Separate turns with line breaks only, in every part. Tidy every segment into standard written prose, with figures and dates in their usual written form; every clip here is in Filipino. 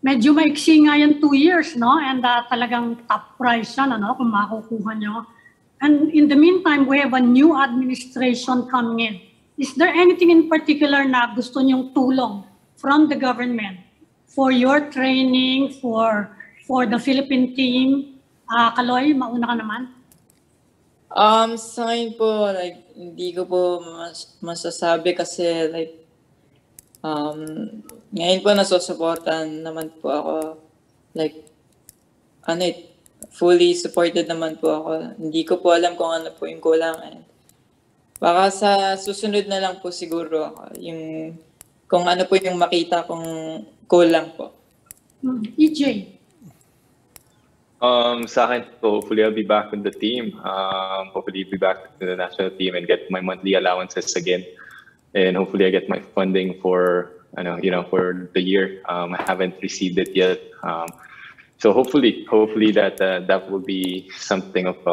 medyo maiksi nga yan 2 years, no? And talagang top prize yan, ano, kung makukuha nyo. And in the meantime, we have a new administration coming in. Is there anything in particular na gusto nyong tulong from the government for your training, for the Philippine team? Caloy, mauna ka naman.
Sa akin po, like, hindi ko po masasabi kasi, like, ngayon po nasusuportan naman po ako, like, fully supported naman po ako. Hindi ko po alam kung ano po yung kulang. Baka sa susunod na lang po siguro ako, yung, kung ano po yung makita kung kulang po.
EJ?
Sa akin, hopefully I'll be back with the team. Hopefully I'll be back to the national team and get my monthly allowances again. And hopefully I get my funding for, for the year. I haven't received it yet. So hopefully that will be something of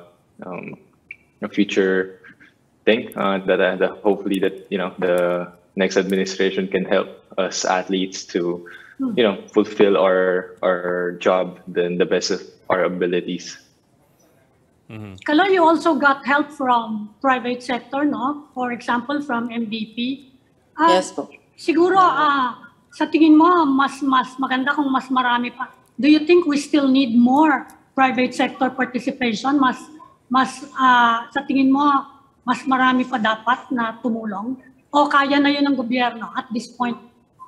a future thing that hopefully that the next administration can help us athletes to fulfill our job the best of our abilities.
Caloy, you also got help from private sector, no? For example, from MVP.
Yes po.
Siguro, sa tingin mo, mas maganda kung mas marami pa. Do you think we still need more private sector participation? Sa tingin mo, mas marami pa dapat na tumulong? O kaya na yun ng gobyerno at this point?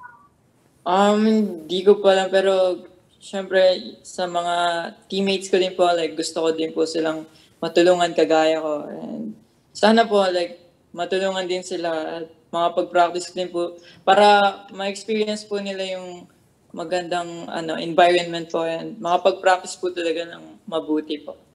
Hindi ko pa alam, pero syempre sa mga teammates ko din po, like gusto ko din po silang matulungan kagaya ko. And sana po like matulungan din sila at makapag-practice din po para ma-experience po nila yung magandang environment po and makapag-practice po talaga ng mabuti po.